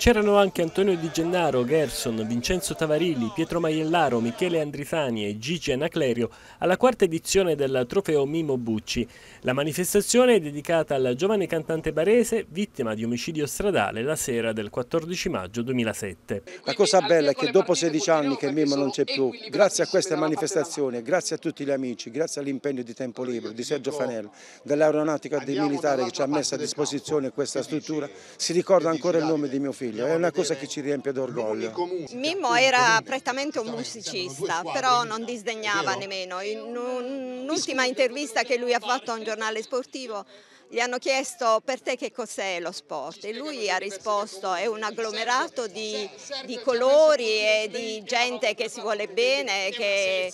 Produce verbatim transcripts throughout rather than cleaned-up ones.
C'erano anche Antonio Di Gennaro, Gerson, Vincenzo Tavarilli, Pietro Maiellaro, Michele Andritani e Gigi Anaclerio alla quarta edizione del trofeo Mimmo Bucci. La manifestazione è dedicata al giovane cantante barese vittima di omicidio stradale la sera del quattordici maggio duemilasette. La cosa bella è che dopo sedici anni che Mimmo non c'è più, grazie a queste manifestazioni, grazie a tutti gli amici, grazie all'impegno di tempo libero di Sergio Fanello, dell'aeronautica e dei militari che ci ha messo a disposizione questa struttura, si ricorda ancora il nome di mio figlio. È una cosa che ci riempie d'orgoglio. Mimmo era prettamente un musicista, però non disdegnava nemmeno. In un'ultima intervista che lui ha fatto a un giornale sportivo gli hanno chiesto: per te che cos'è lo sport? E lui ha risposto: è un agglomerato di, di colori e di gente che si vuole bene, che,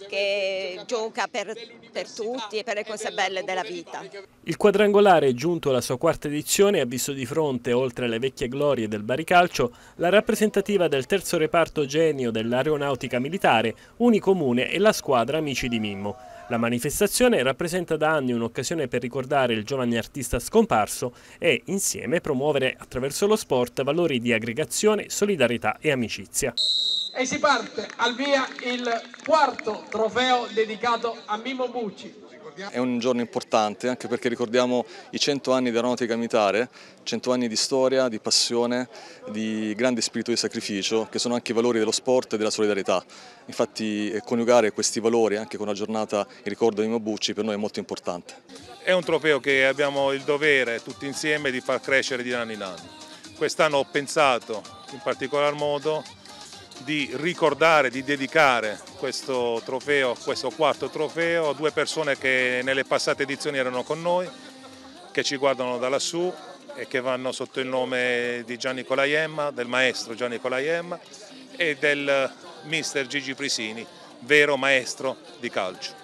che gioca per, per tutti e per le cose belle della vita. Il quadrangolare, giunto alla sua quarta edizione, ha visto di fronte, oltre alle vecchie glorie del Baricalcio, la rappresentativa del terzo reparto genio dell'aeronautica militare, Unicomune e la squadra Amici di Mimmo. La manifestazione rappresenta da anni un'occasione per ricordare il giovane artista scomparso e, insieme, promuovere attraverso lo sport valori di aggregazione, solidarietà e amicizia. E si parte al via il quarto trofeo dedicato a Mimmo Bucci. È un giorno importante anche perché ricordiamo i cento anni di aeronautica militare, cento anni di storia, di passione, di grande spirito di sacrificio, che sono anche i valori dello sport e della solidarietà. Infatti coniugare questi valori anche con una giornata in ricordo di Mimmo Bucci per noi è molto importante. È un trofeo che abbiamo il dovere tutti insieme di far crescere di anno in anno. Quest'anno ho pensato in particolar modo di ricordare, di dedicare questo trofeo, questo quarto trofeo a due persone che nelle passate edizioni erano con noi, che ci guardano da lassù e che vanno sotto il nome di Gianni Colaiemma, del maestro Gianni Colaiemma e del mister Gigi Prisini, vero maestro di calcio.